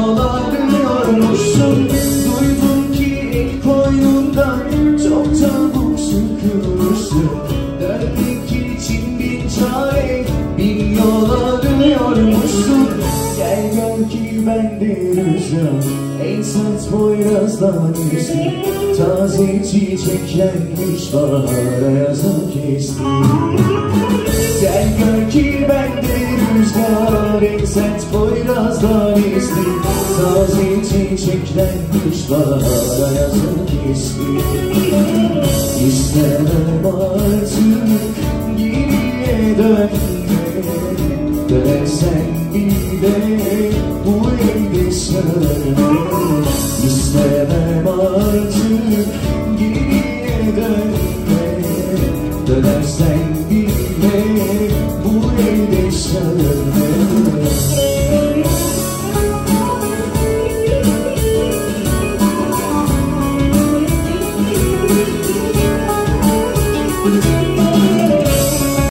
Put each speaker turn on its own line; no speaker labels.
yollanıyormuşsun. Duydum ki ilk koynundan çok çabuk sıkılmışsın. Derdin için bin çare, bin yola dönüyormuşsun. Gel gel ki ben de rüzgar, en sert boyrazdan esti. Taze çiçeklenmiş bahara yazan kesti. Gel gör ki ben de rüzgar, en sert boyrazdan esti. Taze çiçeklenmiş bahara yazan kesti. İstemem artık geriye dönme, dönersen bir de bu evde sönme. İstemem